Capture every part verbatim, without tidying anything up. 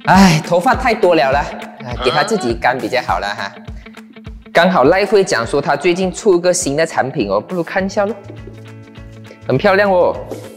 哎，头发太多了啦，给他自己干比较好了哈。刚好赖慧讲说他最近出一个新的产品哦，不如看一下咯，很漂亮哦。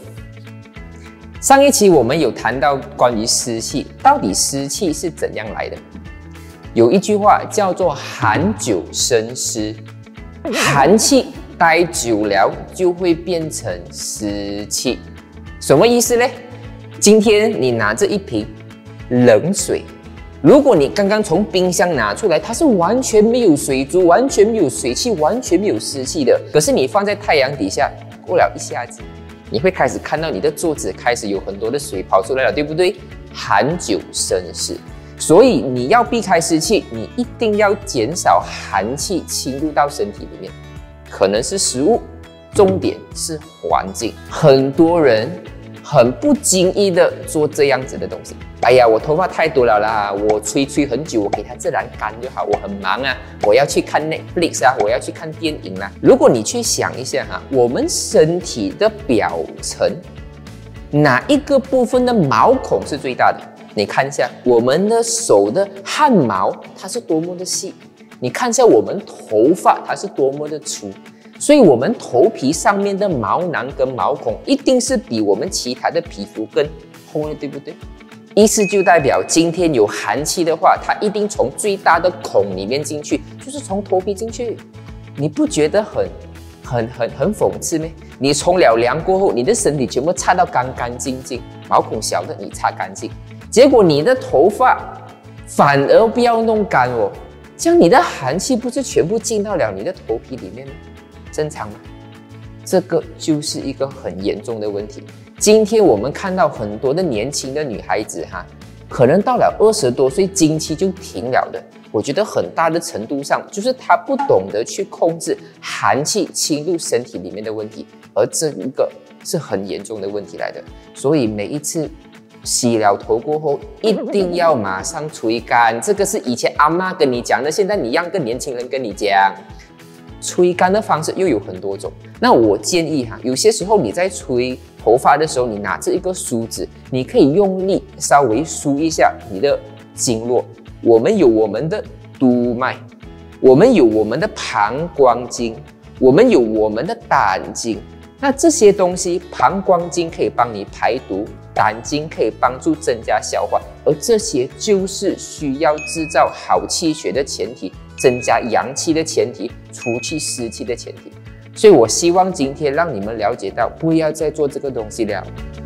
上一期我们有谈到关于湿气，到底湿气是怎样来的？有一句话叫做寒久生湿，寒气待久了就会变成湿气，什么意思呢？今天你拿着一瓶冷水，如果你刚刚从冰箱拿出来，它是完全没有水珠，完全没有水汽，完全没有湿气的。可是你放在太阳底下，过了一下子，你会开始看到你的桌子开始有很多的水跑出来了，对不对？寒久生湿，所以你要避开湿气，你一定要减少寒气侵入到身体里面。可能是食物，重点是环境。很多人很不经意的做这样子的东西。哎呀，我头发太多了啦，我吹吹很久，我给它自然干就好。我很忙啊，我要去看 Netflix 啊，我要去看电影啦。如果你去想一下哈，我们身体的表层哪一个部分的毛孔是最大的？你看一下我们的手的汗毛，它是多么的细。你看一下我们头发，它是多么的粗，所以我们头皮上面的毛囊跟毛孔一定是比我们其他的皮肤更厚的，对不对？意思就代表今天有寒气的话，它一定从最大的孔里面进去，就是从头皮进去。你不觉得很很很很讽刺吗？你冲了凉过后，你的身体全部擦到干干净净，毛孔小的你擦干净，结果你的头发反而不要弄干哦。这样你的寒气不是全部进到了你的头皮里面吗？正常吗？这个就是一个很严重的问题。今天我们看到很多的年轻的女孩子哈，可能到了二十多岁经期就停了的。我觉得很大的程度上就是她不懂得去控制寒气侵入身体里面的问题，而这一个是很严重的问题来的。所以每一次洗了头过后，一定要马上吹干。这个是以前阿嬷跟你讲的，现在你让个年轻人跟你讲，吹干的方式又有很多种。那我建议哈，有些时候你在吹头发的时候，你拿着一个梳子，你可以用力稍微梳一下你的经络。我们有我们的督脉，我们有我们的膀胱经，我们有我们的胆经。那这些东西，膀胱经可以帮你排毒，胆经可以帮助增加消化，而这些就是需要制造好气血的前提，增加阳气的前提，除去湿气的前提。所以我希望今天让你们了解到，不要再做这个东西了。